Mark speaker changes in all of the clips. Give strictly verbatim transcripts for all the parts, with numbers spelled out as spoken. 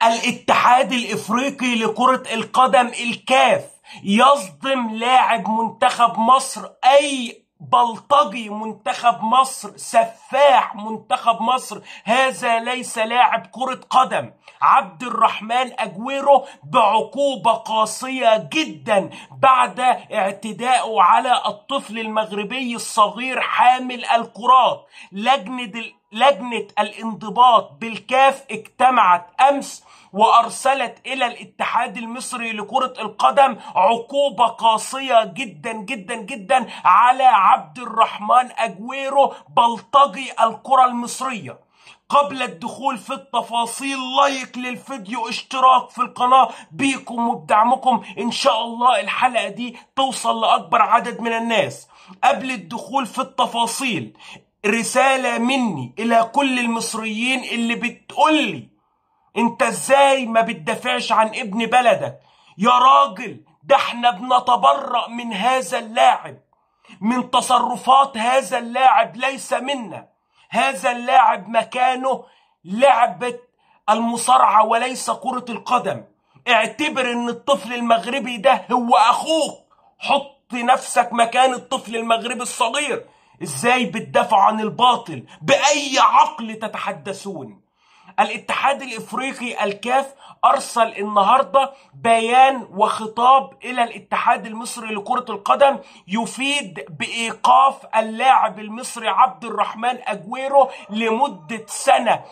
Speaker 1: الاتحاد الافريقي لكرة القدم الكاف يصدم لاعب منتخب مصر، اي بلطجي منتخب مصر، سفاح منتخب مصر، هذا ليس لاعب كرة قدم. عبد الرحمن أجويرو بعقوبة قاسية جدا بعد اعتدائه على الطفل المغربي الصغير حامل الكرات. لجنة لجنة الانضباط بالكاف اجتمعت أمس وأرسلت إلى الاتحاد المصري لكرة القدم عقوبة قاسية جدا جدا جدا على عبد الرحمن أجويرو بلطجي الكرة المصرية. قبل الدخول في التفاصيل، لايك للفيديو، اشتراك في القناة، بيكم وبدعمكم إن شاء الله الحلقة دي توصل لأكبر عدد من الناس. قبل الدخول في التفاصيل، رسالة مني إلى كل المصريين اللي بتقولي انت ازاي ما بتدافعش عن ابن بلدك؟ يا راجل، ده احنا بنتبرأ من هذا اللاعب، من تصرفات هذا اللاعب، ليس منا. هذا اللاعب مكانه لعبة المصارعة وليس كرة القدم. اعتبر ان الطفل المغربي ده هو اخوك. حط نفسك مكان الطفل المغربي الصغير. ازاي بتدافع عن الباطل؟ بأي عقل تتحدثون؟ الاتحاد الافريقي الكاف ارسل النهارده بيان وخطاب الى الاتحاد المصري لكرة القدم يفيد بايقاف اللاعب المصري عبد الرحمن أجويرو لمدة سنة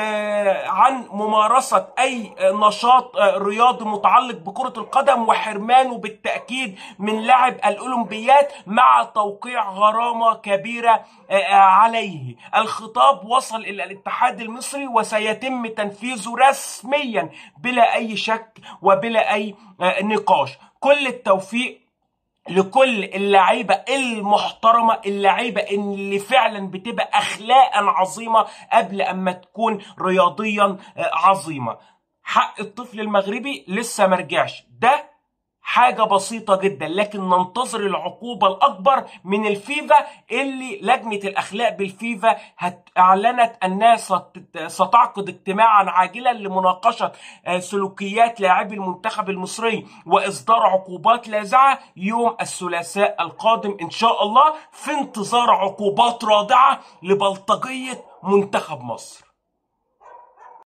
Speaker 1: عن ممارسة اي نشاط رياضي متعلق بكرة القدم، وحرمانه بالتأكيد من لعب الاولمبيات مع توقيع غرامة كبيرة عليه. الخطاب وصل الى الاتحاد المصري وسيتم يتم تنفيذه رسميا بلا اي شك وبلا اي نقاش. كل التوفيق لكل اللعيبه المحترمه، اللعيبه اللي فعلا بتبقى اخلاقا عظيمه قبل اما تكون رياضيا عظيمه. حق الطفل المغربي لسه مرجعش، ده حاجة بسيطة جدا، لكن ننتظر العقوبة الأكبر من الفيفا اللي لجنة الأخلاق بالفيفا أعلنت أنها ستعقد اجتماعا عاجلا لمناقشة سلوكيات لاعبي المنتخب المصري وإصدار عقوبات لاذعة يوم الثلاثاء القادم إن شاء الله، في انتظار عقوبات رادعة لبلطجية منتخب مصر.